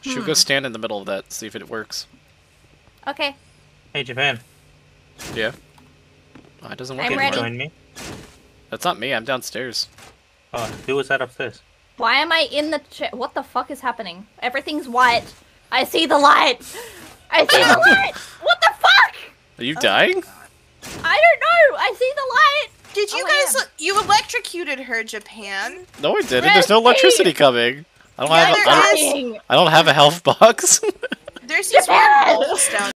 Should we go stand in the middle of that, see if it works? Okay. Hey, Japan. Yeah. Oh, it doesn't work I'm anymore. ready. Join me. That's not me, I'm downstairs. Oh, who was that upstairs? Why am I in the chair? What the fuck is happening? Everything's white. I see the light. I see the light. What the fuck? Are you dying? I don't know. I see the light. Did you guys? You electrocuted her, Japan. No, I didn't. There's no electricity coming. I don't have. Yeah, there is. I don't have a health box. There's these weird bolts down